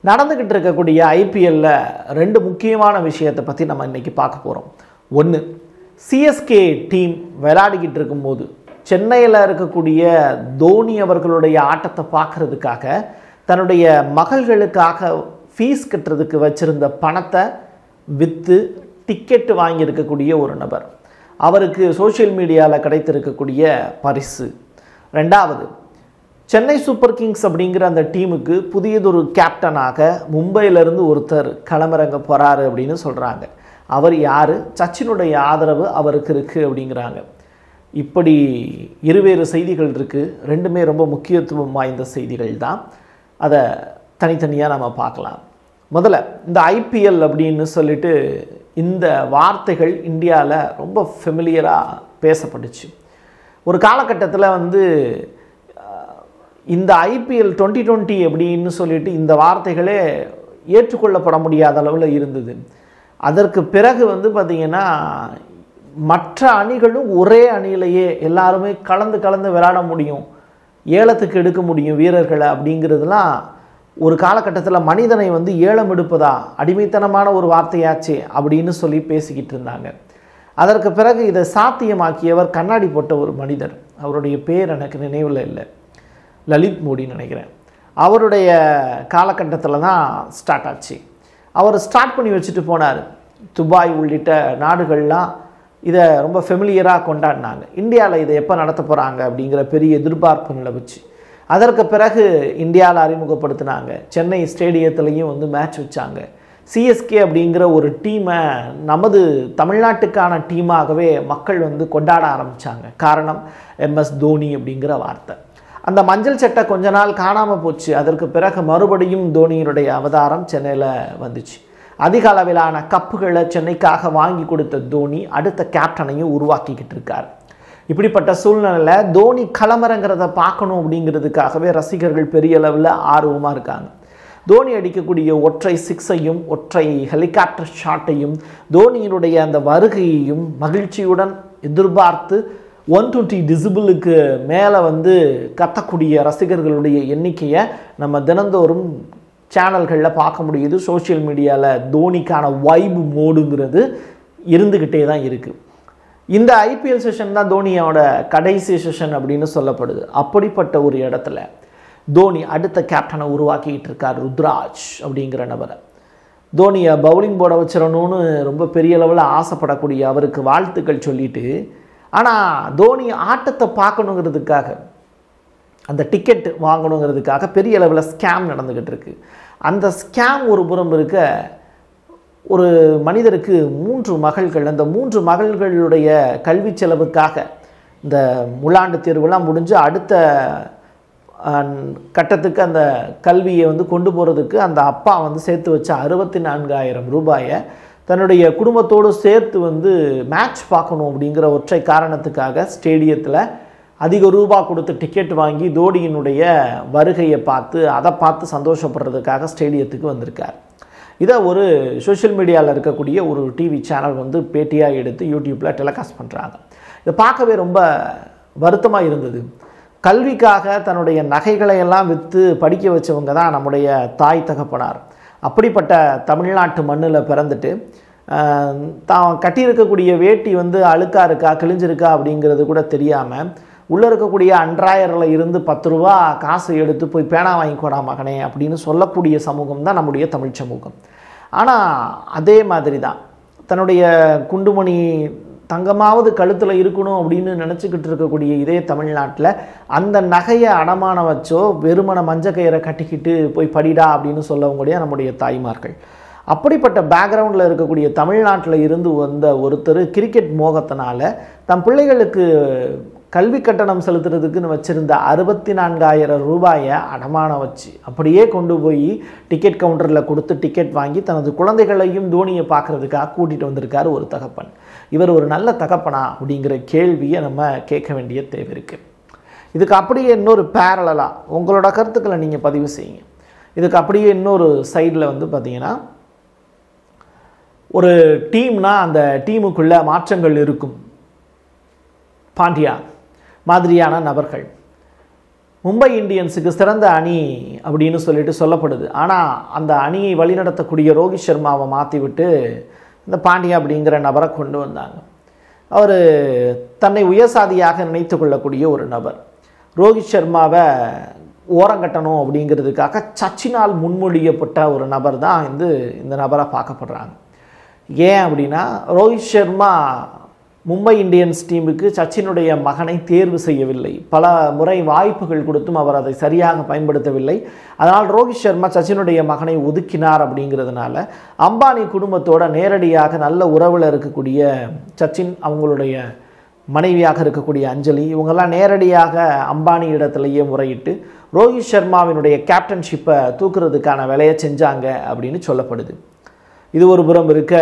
நடந்துக்கிட்டு இருக்கக்கூடிய ஐபிஎல்ல ரெண்டு முக்கியமான விஷயத்தை பற்றி நம்ம இன்றைக்கி பார்க்க போகிறோம். ஒன்று, சிஎஸ்கே டீம் விளையாடிக்கிட்டு இருக்கும்போது சென்னையில் இருக்கக்கூடிய தோனி அவர்களுடைய ஆட்டத்தை பார்க்குறதுக்காக தன்னுடைய மகள்களுக்காக ஃபீஸ் கட்டுறதுக்கு வச்சுருந்த பணத்தை விற்று டிக்கெட்டு வாங்கியிருக்கக்கூடிய ஒரு நபர். அவருக்கு சோஷியல் மீடியாவில் கிடைத்திருக்கக்கூடிய பரிசு. ரெண்டாவது, சென்னை சூப்பர் கிங்ஸ் அப்படிங்கிற அந்த டீமுக்கு புதியதொரு கேப்டனாக மும்பையிலேருந்து ஒருத்தர் களமிறங்க போகிறாரு அப்படின்னு சொல்கிறாங்க. அவர் யார்? சச்சினுடைய ஆதரவு அவருக்கு இருக்குது அப்படிங்கிறாங்க. இப்படி இருவேறு செய்திகள் இருக்குது. ரெண்டுமே ரொம்ப முக்கியத்துவம் வாய்ந்த செய்திகள் தான். அதை தனித்தனியாக நம்ம பார்க்கலாம். முதல்ல இந்த ஐபிஎல் அப்படின்னு சொல்லிட்டு இந்த வார்த்தைகள் இந்தியாவில் ரொம்ப ஃபெமிலியராக பேசப்பட்டுச்சு. ஒரு காலகட்டத்தில் இந்த ஐபிஎல் 2020 அப்படின்னு சொல்லிட்டு இந்த வார்த்தைகளே ஏற்றுக்கொள்ளப்பட முடியாத அளவில் இருந்தது. அதற்கு பிறகு பார்த்திங்கன்னா மற்ற அணிகளும் ஒரே அணியிலேயே எல்லாருமே கலந்து விளையாட முடியும், ஏலத்துக்கு எடுக்க முடியும் வீரர்களை அப்படிங்கிறதுலாம் ஒரு காலகட்டத்தில் மனிதனை ஏலம் எடுப்பதா அடிமைத்தனமான ஒரு வார்த்தையாச்சே அப்படின்னு சொல்லி பேசிக்கிட்டு இருந்தாங்க. அதற்கு பிறகு இதை சாத்தியமாக்கியவர் கண்ணாடி போட்ட ஒரு மனிதர். அவருடைய பேர் எனக்கு நினைவில் இல்லை, லலித் மோடின்னு நினைக்கிறேன். அவருடைய காலகட்டத்தில் தான் ஸ்டார்ட் ஆச்சு. அவர் ஸ்டார்ட் பண்ணி வச்சுட்டு போனார். துபாய் உள்ளிட்ட நாடுகள்லாம் இதை ரொம்ப ஃபெமிலியராக கொண்டாடினாங்க. இந்தியாவில் இதை எப்போ நடத்த போகிறாங்க அப்படிங்கிற பெரிய எதிர்பார்ப்பு நிலவுச்சு. அதற்கு பிறகு இந்தியாவில் அறிமுகப்படுத்தினாங்க. சென்னை ஸ்டேடியத்துலேயும் மேட்ச் வச்சாங்க. சிஎஸ்கே அப்படிங்கிற ஒரு டீமை நமது தமிழ்நாட்டுக்கான டீமாகவே மக்கள் கொண்டாட ஆரம்பித்தாங்க. காரணம் எம்எஸ் தோனி அப்படிங்கிற வார்த்தை. அந்த மஞ்சள் சட்டை கொஞ்ச நாள் காணாமல் போச்சு. அதற்கு பிறகு மறுபடியும் தோனியினுடைய அவதாரம் சென்னையில் வந்துச்சு. அதிக அளவிலான கப்புகளை சென்னைக்காக வாங்கி கொடுத்த தோனி அடுத்த கேப்டனையும் உருவாக்கிக்கிட்டு இருக்கார். இப்படிப்பட்ட சூழ்நிலையில் தோனி களமிறங்கிறத பார்க்கணும் அப்படிங்கிறதுக்காகவே ரசிகர்கள் பெரிய அளவில் ஆர்வமாக இருக்காங்க. தோனி அடிக்கக்கூடிய ஒற்றை சிக்ஸையும் ஒற்றை ஹெலிகாப்டர் ஷாட்டையும் தோனியினுடைய அந்த வருகையையும் மகிழ்ச்சியுடன் எதிர்பார்த்து 120 டெசிபிளுக்கு மேலே கத்தக்கூடிய ரசிகர்களுடைய எண்ணிக்கையை நம்ம தினந்தோறும் சேனல்களில் பார்க்க முடியுது. சோஷியல் மீடியாவில் தோனிக்கான வைப் மோடுங்கிறது இருந்துக்கிட்டே தான் இருக்குது. இந்த ஐபிஎல் செஷன் தான் தோனியோட கடைசி செஷன் அப்படின்னு சொல்லப்படுது. அப்படிப்பட்ட ஒரு இடத்துல தோனி அடுத்த கேப்டனை உருவாக்கிட்டு இருக்கார், ருத்ராஜ் அப்படிங்கிற நபரை. தோனியை பவுலிங் போட வச்சிடணும்னு ரொம்ப பெரிய அளவில் ஆசைப்படக்கூடிய அவருக்கு வாழ்த்துக்கள் சொல்லிட்டு, ஆனால் தோனி ஆட்டத்தை பார்க்கணுங்கிறதுக்காக அந்த டிக்கெட் வாங்கணுங்கிறதுக்காக பெரிய அளவில் ஸ்கேம் நடந்துக்கிட்டு இருக்கு. அந்த ஸ்கேம் ஒரு புறம் இருக்க, ஒரு மனிதருக்கு 3 மகள்கள். அந்த 3 மகள்களுடைய கல்வி செலவுக்காக இந்த முழாண்டு தேர்வுலாம் முடிஞ்சு அடுத்த கட்டத்துக்கு அந்த கல்வியை கொண்டு போகிறதுக்கு அந்த அப்பா சேர்த்து வச்ச 64,000 ரூபாயை தன்னுடைய குடும்பத்தோடு சேர்த்து மேட்ச் பார்க்கணும் அப்படிங்கிற ஒற்றை காரணத்துக்காக ஸ்டேடியத்தில் அதிக ரூபா கொடுத்து டிக்கெட் வாங்கி தோனியினுடைய வருகையை அதை பார்த்து சந்தோஷப்படுறதுக்காக ஸ்டேடியத்துக்கு வந்திருக்கார். இதை ஒரு சோஷியல் மீடியாவில் இருக்கக்கூடிய ஒரு டிவி சேனல் பேட்டியாக எடுத்து யூடியூப்பில் டெலிகாஸ்ட் பண்ணுறாங்க. இதை பார்க்கவே ரொம்ப வருத்தமாக இருந்தது. கல்விக்காக தன்னுடைய நகைகளை எல்லாம் விற்று படிக்க வச்சவங்க தான் நம்முடைய தாய் தகப்பனார். அப்படிப்பட்ட தமிழ்நாட்டு மண்ணில் பிறந்துட்டு தான் கட்டியிருக்கக்கூடிய வேட்டி அழுக்காக இருக்கா கிழிஞ்சிருக்கா அப்படிங்கிறது கூட தெரியாமல் உள்ளே இருக்கக்கூடிய அன்றாயரில் இருந்து 10 ரூபா காசு எடுத்து போய் பேனா வாங்கிக்கோடா மகனே அப்படின்னு சொல்லக்கூடிய சமூகம் தான் நம்முடைய தமிழ் சமூகம். ஆனால் அதே மாதிரி தான் தன்னுடைய குண்டுமணி தங்கமாவது கழுத்தில் இருக்கணும் அப்படின்னு நினச்சிக்கிட்டு இருக்கக்கூடிய இதே தமிழ்நாட்டில் அந்த நகையை அடமானம் வச்சோ வெறுமன மஞ்சக்கயிறை கட்டிக்கிட்டு போய் படிடா அப்படின்னு சொல்லவங்களுடைய நம்முடைய தாய்மார்கள். அப்படிப்பட்ட பேக்ரவுண்டில் இருக்கக்கூடிய தமிழ்நாட்டில் இருந்து வந்த ஒருத்தர் கிரிக்கெட் மோகத்தினால தம் பிள்ளைகளுக்கு கல்வி கட்டணம் செலுத்துறதுக்குன்னு வச்சுருந்த 64,000 ரூபாயை அடமானம் வச்சு அப்படியே கொண்டு போய் டிக்கெட் கவுண்டரில் கொடுத்து டிக்கெட் வாங்கி தனது குழந்தைகளையும் தோனியை பார்க்குறதுக்காக கூட்டிகிட்டு வந்திருக்கார் ஒரு தகப்பன். இவர் ஒரு நல்ல தகப்பனா அப்படிங்கிற கேள்வியை நம்ம கேட்க வேண்டிய தேவை இருக்குது. இதுக்கு அப்படியே இன்னொரு பேரலாக உங்களோட கருத்துக்களை நீங்கள் பதிவு செய்யுங்க. இதுக்கு அப்படியே இன்னொரு சைடில் பார்த்திங்கன்னா, ஒரு டீம்னா அந்த டீமுக்குள்ளே மாற்றங்கள் இருக்கும். பாண்டியா மாதிரியான நபர்கள் மும்பை இந்தியன்ஸுக்கு சிறந்த அணி அப்படின்னு சொல்லிட்டு சொல்லப்படுது. ஆனால் அந்த அணியை வழிநடத்தக்கூடிய ரோஹித் சர்மாவை மாற்றி விட்டு இந்த பாண்டியா அப்படிங்கிற நபரை கொண்டு வந்தாங்க. அவர் தன்னை உயர்சாதியாக நினைத்து கொள்ளக்கூடிய ஒரு நபர். ரோஹித் சர்மாவை ஓரங்கட்டணும் அப்படிங்கிறதுக்காக சச்சினால் முன்மொழியப்பட்ட ஒரு நபர் தான் இந்த நபரை பார்க்கப்படுறாங்க. ஏன் அப்படின்னா, ரோஹித் சர்மா மும்பை இந்தியன்ஸ் டீமுக்கு சச்சினுடைய மகனை தேர்வு செய்யவில்லை. பல முறை வாய்ப்புகள் கொடுத்தும் அவர் அதை சரியாக பயன்படுத்தவில்லை. அதனால் ரோஹித் சர்மா சச்சினுடைய மகனை ஒதுக்கினார். அப்படிங்கிறதுனால அம்பானி குடும்பத்தோட நேரடியாக நல்ல உறவில் இருக்கக்கூடிய சச்சின், அவங்களுடைய மனைவியாக இருக்கக்கூடிய அஞ்சலி, இவங்கெல்லாம் நேரடியாக அம்பானி இடத்துலையே முறையிட்டு ரோஹித் சர்மாவினுடைய கேப்டன்ஷிப்பை தூக்குறதுக்கான வேலையை செஞ்சாங்க அப்படின்னு சொல்லப்படுது. இது ஒரு புறம் இருக்க,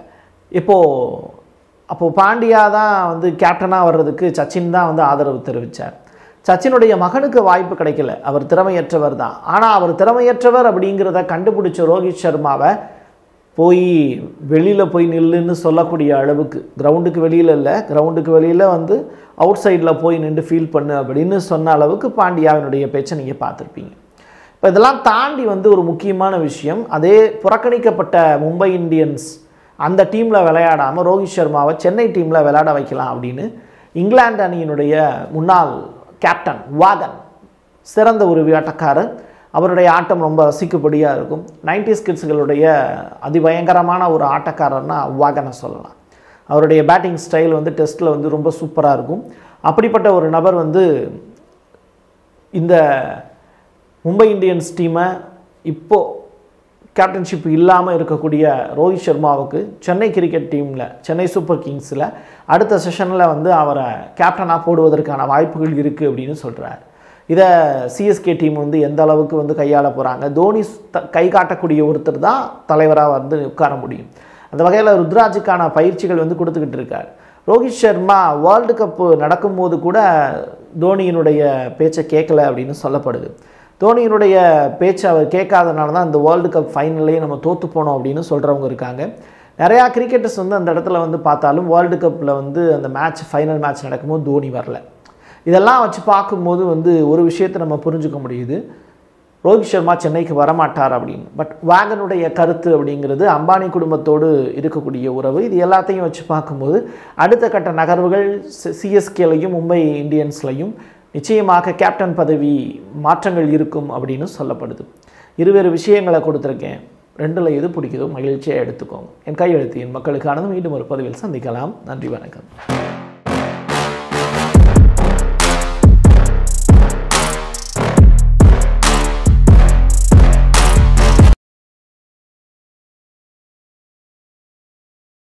அப்போது பாண்டியா தான் கேப்டனாக வர்றதுக்கு சச்சின் தான் ஆதரவு தெரிவித்தார். சச்சினுடைய மகனுக்கு வாய்ப்பு கிடைக்கல, அவர் திறமையற்றவர் தான். ஆனால் அவர் திறமையற்றவர் அப்படிங்கிறத கண்டுபிடிச்ச ரோஹித் சர்மாவை வெளியில் போய் நில்லுன்னு சொல்லக்கூடிய அளவுக்கு, கிரவுண்டுக்கு வெளியில் இல்லை, கிரவுண்டுக்கு வெளியில் அவுட் சைடில் போய் நின்று ஃபீல் பண்ணு அப்படின்னு சொன்ன அளவுக்கு பாண்டியாவினுடைய பேச்சை நீங்கள் பார்த்துருப்பீங்க. இப்போ இதெல்லாம் தாண்டி ஒரு முக்கியமான விஷயம், அதே புறக்கணிக்கப்பட்ட மும்பை இந்தியன்ஸ் அந்த டீமில் விளையாடாமல் ரோஹித் சர்மாவை சென்னை டீமில் விளையாட வைக்கலாம் அப்படின்னு இங்கிலாந்து அணியினுடைய முன்னாள் கேப்டன் வாகன், சிறந்த ஒரு ஆட்டக்காரர், அவருடைய ஆட்டம் ரொம்ப ரசிக்கப்படியாக இருக்கும். 90s கிட்ஸுகளுடைய அதிபயங்கரமான ஒரு ஆட்டக்காரர்னா வாகனை சொல்லலாம். அவருடைய பேட்டிங் ஸ்டைல் டெஸ்ட்டில் ரொம்ப சூப்பராக இருக்கும். அப்படிப்பட்ட ஒரு நபர் இந்த மும்பை இந்தியன்ஸ் டீமை இப்போது கேப்டன்ஷிப் இல்லாமல் இருக்கக்கூடிய ரோஹித் சர்மாவுக்கு சென்னை கிரிக்கெட் டீமில், சென்னை சூப்பர் கிங்ஸில் அடுத்த செஷனில் அவரை கேப்டனாக போடுவதற்கான வாய்ப்புகள் இருக்குது அப்படின்னு சொல்கிறார். இதை சிஎஸ்கே டீம் எந்த அளவுக்கு கையாள போகிறாங்க, தோனி கை காட்டக்கூடிய ஒருத்தர் தான் தலைவராக உட்கார முடியும். அந்த வகையில் ருத்ராஜுக்கான பயிற்சிகள் கொடுத்துக்கிட்டு இருக்கார். ரோஹித் சர்மா வேர்ல்டு கப்பு நடக்கும்போது கூட தோனியினுடைய பேச்சை கேட்கல அப்படின்னு சொல்லப்படுது. தோனியினுடைய பேச்சை அவர் கேட்காதனால தான் இந்த வேர்ல்டு கப் ஃபைனல்லையே நம்ம தோற்று போனோம் அப்படின்னு சொல்கிறவங்க இருக்காங்க. நிறையா கிரிக்கெட்டர்ஸ் அந்த இடத்துல பார்த்தாலும் வேர்ல்டு கப்பில் அந்த மேட்ச், ஃபைனல் மேட்ச் நடக்கும்போது தோனி வரல. இதெல்லாம் வச்சு பார்க்கும்போது ஒரு விஷயத்தை நம்ம புரிஞ்சுக்க முடியுது, ரோஹித் சர்மா சென்னைக்கு வரமாட்டார் அப்படின்னு. பட் வாகனுடைய கருத்து அப்படிங்கிறது அம்பானி குடும்பத்தோடு இருக்கக்கூடிய உறவு, இது எல்லாத்தையும் வச்சு பார்க்கும்போது அடுத்த கட்ட நகர்வுகள் சிஎஸ்கேலையும் மும்பை இந்தியன்ஸ்லையும் நிச்சயமாக கேப்டன் பதவி மாற்றங்கள் இருக்கும் அப்படின்னு சொல்லப்படுது. இருவேறு விஷயங்களை கொடுத்துருக்கேன், ரெண்டில் எது பிடிக்குதோ மகிழ்ச்சியாக எடுத்துக்கோங்க. என் கையெழுத்து என் மக்களுக்கானது. மீண்டும் ஒரு பதிவில் சந்திக்கலாம். நன்றி, வணக்கம்.